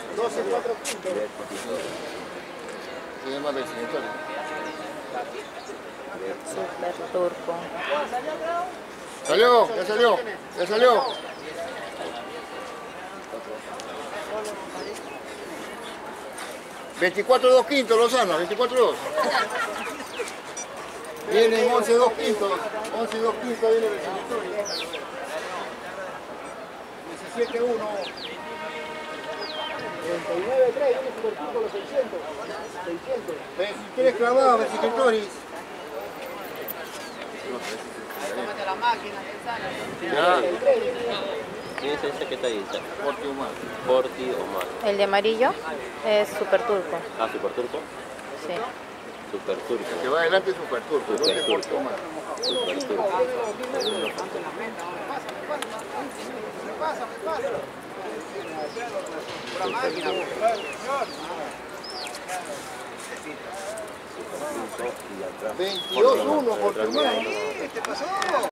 12, 4 quintos. Se llama Vecinatorio. Super turco. Salió, ya salió, ya salió. $24 2 quintos, Lozano, 24 Vienen 11 2 quintos, 11 2 quintos viene Vecinatorio. 17 1. 39, 3, viene Super Turco los 600. 600. 23 clavados, Vecinatorio. Tómate la máquina, Ya. ¿Quién es ese que está ahí? Porti humano. Porti Omar. El de amarillo es super turco. Ah, Super Turco. Sí. Super Turco. El que va adelante es Super Turco, no es Porti humano. Super Turco. Pura máquina. 22 1 Porti humano. ¿Qué pasó?